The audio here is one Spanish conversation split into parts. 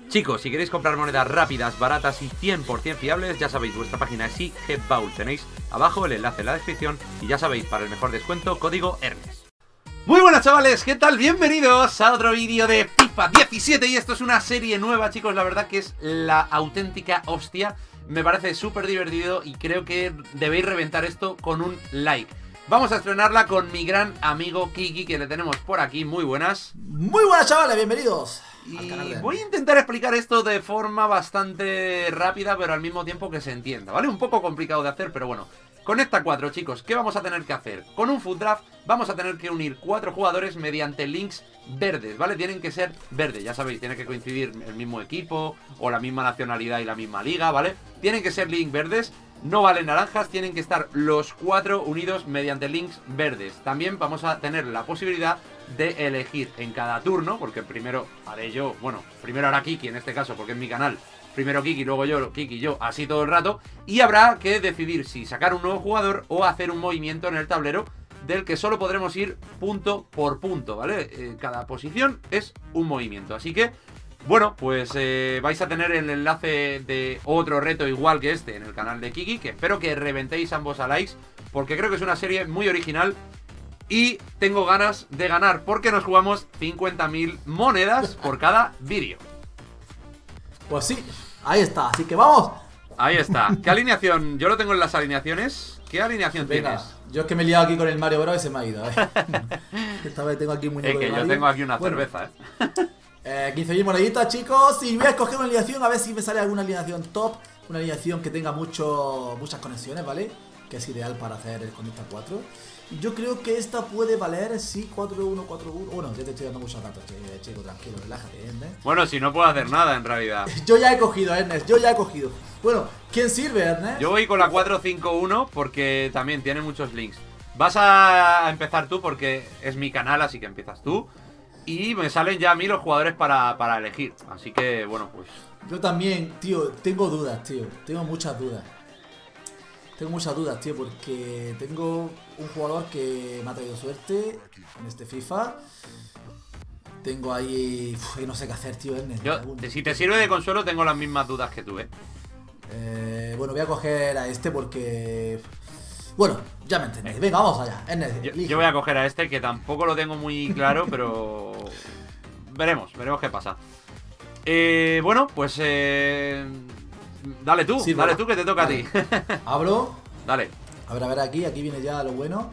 Chicos, si queréis comprar monedas rápidas, baratas y 100% fiables, ya sabéis, vuestra página es IGBaul. Tenéis abajo el enlace en la descripción y ya sabéis, para el mejor descuento, código Ernest. Muy buenas chavales, ¿qué tal? Bienvenidos a otro vídeo de FIFA 17 y esto es una serie nueva, chicos, la verdad que es la auténtica hostia. Me parece súper divertido y creo que debéis reventar esto con un like. Vamos a estrenarla con mi gran amigo Kiki, que le tenemos por aquí. Muy buenas. Muy buenas chavales, bienvenidos. Y voy a intentar explicar esto de forma bastante rápida, pero al mismo tiempo que se entienda, ¿vale? Un poco complicado de hacer, pero bueno. Con esta 4, chicos, ¿qué vamos a tener que hacer? Con un full draft vamos a tener que unir 4 jugadores mediante links verdes, ¿vale? Tienen que ser verdes, ya sabéis, tiene que coincidir el mismo equipo o la misma nacionalidad y la misma liga, ¿vale? Tienen que ser links verdes, no valen naranjas, tienen que estar los 4 unidos mediante links verdes. También vamos a tener la posibilidad de elegir en cada turno, porque primero haré yo, bueno, primero hará Kiki en este caso, porque es mi canal. Primero Kiki, luego yo, Kiki y yo, así todo el rato. Y habrá que decidir si sacar un nuevo jugador o hacer un movimiento en el tablero del que solo podremos ir punto por punto, ¿vale? Cada posición es un movimiento. Así que, bueno, pues vais a tener el enlace de otro reto igual que este en el canal de Kiki, que espero que reventéis ambos a likes, porque creo que es una serie muy original. Y tengo ganas de ganar, porque nos jugamos 50.000 monedas por cada vídeo. Pues sí, ahí está, así que vamos. Ahí está. ¿Qué alineación? Yo lo tengo en las alineaciones. ¿Qué alineación tienes? Yo es que me he liado aquí con el Mario Bros y se me ha ido, Esta vez tengo aquí un muñeco que de yo Mario. tengo aquí una cerveza, 15.000 moneditas, chicos. Y voy a escoger una alineación, a ver si me sale alguna alineación top. Una alineación que tenga muchas conexiones, ¿vale? Que es ideal para hacer el Conecta 4. Yo creo que esta puede valer, sí, 4-1, 4-1. Bueno, ya te estoy dando muchos datos, chico, tranquilo, relájate, Ernest. Bueno, si no puedo hacer nada en realidad. Yo ya he cogido, Ernest, yo ya he cogido. Bueno, ¿quién sirve, Ernest? Yo voy con la 4-5-1 porque también tiene muchos links. Vas a empezar tú porque es mi canal, así que empiezas tú. Y me salen ya a mí los jugadores para elegir. Así que, bueno, pues... Yo también, tío, tengo dudas, tío. Tengo muchas dudas. Tengo muchas dudas, tío, porque tengo un jugador que me ha traído suerte en este FIFA. Tengo ahí... no sé qué hacer, tío, Ernest. Yo, si te sirve de consuelo, tengo las mismas dudas que tú, Bueno, voy a coger a este porque... Bueno, ya me entendéis. Venga, vamos allá, Ernest. Yo voy a coger a este, que tampoco lo tengo muy claro, pero... veremos qué pasa. Bueno, pues... dale tú, que te toca vale. a ti. Abro. Dale. A ver, aquí viene ya lo bueno.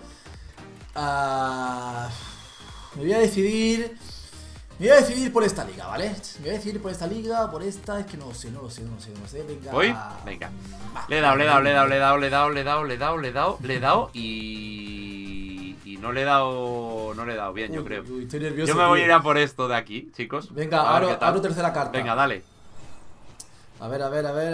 Me voy a decidir. Me voy a decidir por esta liga, ¿vale? Me voy a decidir por esta liga, por esta. Es que no lo sé. Venga. ¿Voy? Venga. Le he dado y no le he dado bien, yo creo. Estoy nervioso. Yo me voy a ir a por esto de aquí, chicos. Venga, abro tercera carta. Venga, dale. A ver.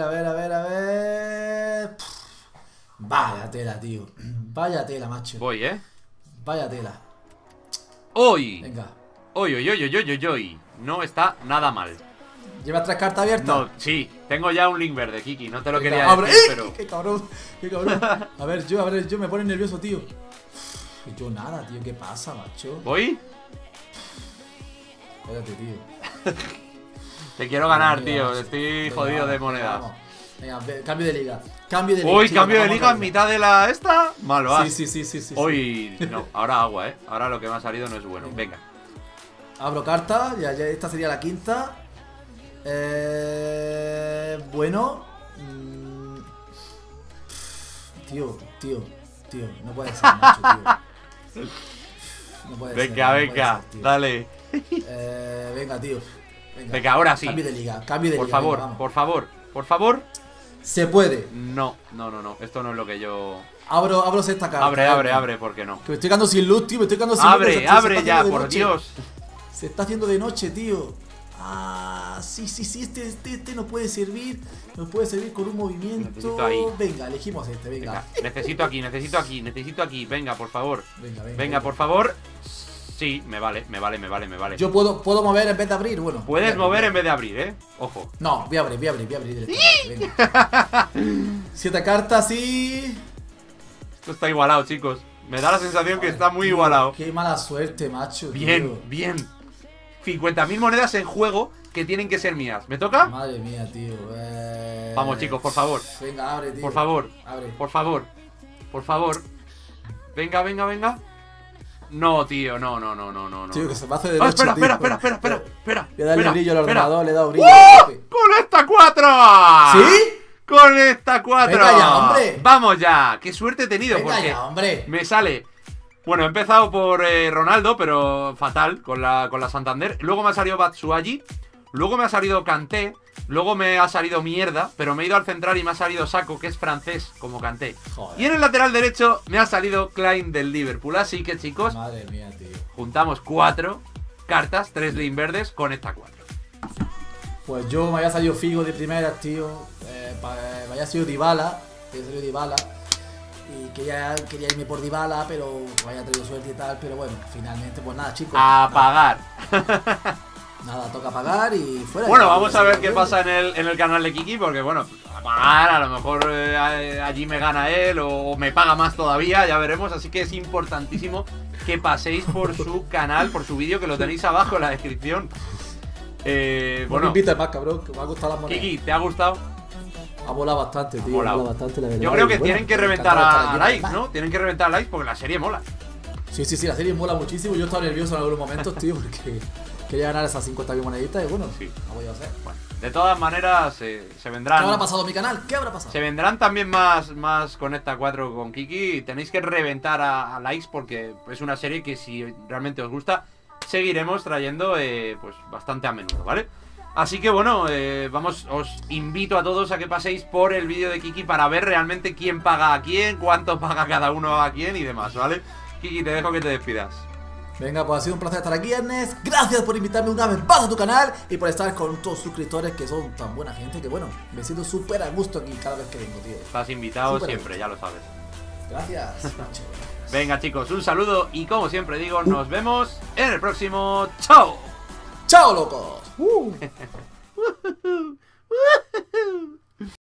Vaya tela, tío. Vaya tela, macho. Voy, Vaya tela. ¡Hoy! Venga. ¡Hoy! No está nada mal. ¿Llevas 3 cartas abiertas? No, sí. Tengo ya un link verde, Kiki. No te lo Venga, quería abre. decir, pero... ¡Qué cabrón! A ver, yo me pone nervioso, tío. Yo nada, tío. ¿Qué pasa, macho? ¿Voy? Espérate, tío. Te quiero ganar, Venga, tío. macho. Estoy Venga, jodido de vamos, monedas. vamos. Venga, cambio de liga. Uy, chicos, cambio de vamos liga a en mitad de la esta. Mal vas. Sí. Hoy no, ahora agua, Ahora lo que me ha salido no es bueno. Venga. Abro carta, ya esta sería la quinta. Bueno. Tío, no puede ser, macho, tío. No puede ser. Venga, dale. Venga, tío. Venga, ahora sí. Cambio de liga. Por Por favor. Se puede. No. Esto no es lo que yo... Abro esta carta. Abre, ¿por qué no? Que me estoy quedando sin luz, tío. Me estoy quedando sin luz. Abre ya, por Dios. Se está haciendo de noche, tío. Sí. Este nos puede servir. Nos puede servir con un movimiento. Necesito ahí. Venga, elegimos este, venga. Necesito aquí. Venga, por favor. Venga, por favor. Sí, me vale. Yo puedo mover en vez de abrir, bueno. Puedes mover en vez de abrir, ojo. No, voy a abrir directamente. Venga. 7 cartas y... Esto está igualado, chicos. Me da la sensación que está muy igualado. Qué mala suerte, macho. Bien. 50.000 monedas en juego que tienen que ser mías. ¿Me toca? Madre mía, tío. Vamos, chicos, por favor. Venga, abre, tío. Por favor. Abre. Por favor. Por favor. Venga, venga, venga. No, tío, no. Tío, que se me hace de Ah, noche, espera, tío. espera. Voy a darle espera. brillo al ordenador, le he dado brillo. ¡Oh! ¡Con esta 4! ¿Sí? ¡Con esta 4! Venga ya, hombre. Vamos ya. Qué suerte he tenido. Venga porque ya, hombre. me sale. Bueno, he empezado por Ronaldo, pero fatal, con la Santander. Luego me ha salido Batshuayi. Luego me ha salido Kanté. Luego me ha salido mierda, pero me he ido al central y me ha salido Saco, que es francés, como Kanté. Joder. Y en el lateral derecho me ha salido Klein del Liverpool. Así que, chicos, Madre mía, tío. juntamos 4 cartas, 3 link verdes con esta 4. Pues yo me había salido Figo de primeras, tío. Me había sido Dybala. Y quería irme por Dybala, pero me había traído suerte y tal. Pero bueno, finalmente, pues nada, chicos. A pagar. Nada, toca pagar y fuera. Bueno, vamos a ver qué pasa en el canal de Kiki, porque bueno, a pagar, a lo mejor allí me gana él o me paga más todavía, ya veremos. Así que es importantísimo que paséis por su canal, por su vídeo, que lo tenéis abajo en la descripción. Bueno, Bueno, me invites más, cabrón, que me ha gustado las monedas. Kiki, ¿te ha gustado? Ha volado bastante, tío. Ha Molado. volado bastante, la verdad. Yo creo que Y bueno, tienen que me reventar encantaba estar a aquí, likes, además. ¿no? Tienen que reventar a likes porque la serie mola. Sí, la serie mola muchísimo. Yo estaba nervioso en algunos momentos, tío, porque quería ganar esas 50.000 moneditas y bueno, Sí. no voy a hacer. Bueno, de todas maneras, se ¿Qué vendrán. habrá pasado en mi canal? ¿Qué habrá pasado? Se vendrán también más con esta 4 con Kiki. Tenéis que reventar a likes porque es una serie que si realmente os gusta, seguiremos trayendo pues bastante a menudo, ¿vale? Así que bueno, os invito a todos a que paséis por el vídeo de Kiki para ver realmente quién paga a quién, cuánto paga cada uno a quién y demás, ¿vale? Kiki, te dejo que te despidas. Venga, pues ha sido un placer estar aquí, Ernest. Gracias por invitarme una vez más a tu canal y por estar con todos los suscriptores que son tan buena gente que bueno, me siento súper a gusto aquí cada vez que vengo, tío. Estás invitado Súper siempre, ya lo sabes. Gracias, macho. Venga chicos, un saludo y como siempre digo, nos vemos en el próximo. ¡Chao! ¡Chao, locos!